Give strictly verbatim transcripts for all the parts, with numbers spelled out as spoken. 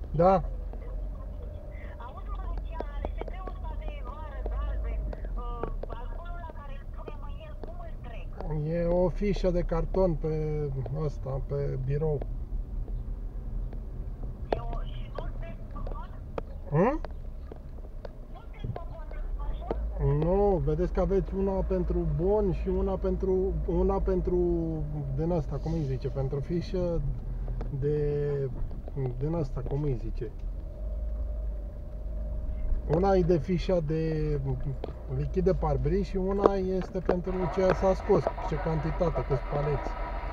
Da. Auzi, mă, Luciana, S P-ul ăsta de vară galben, uh, alcoolul ăla care îl punem în el, cum îl trec? E o fișă de carton pe ăsta, pe birou. Eu, și nu-l trec pe bun? Hă? Nu-l trec pe bun de sfârșit? Nu, vedeți că aveți una pentru bon și una pentru una pentru din asta, cum îi zice, pentru fișă de din asta, cum îi zice. Una e de fișa de lichid de parbriz și una este pentru ce s-a scos, ce cantitate, câți paleți.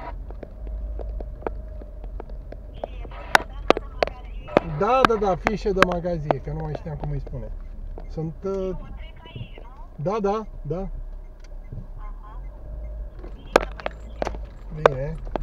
Și e fișa de asta de magazie? Da, da, da, fișe de magazie, că nu mai știam cum îi spune. Sunt Eu uh, o trec aici, nu? da, da, da. Aha. Bine, băi, Luciana. Bine.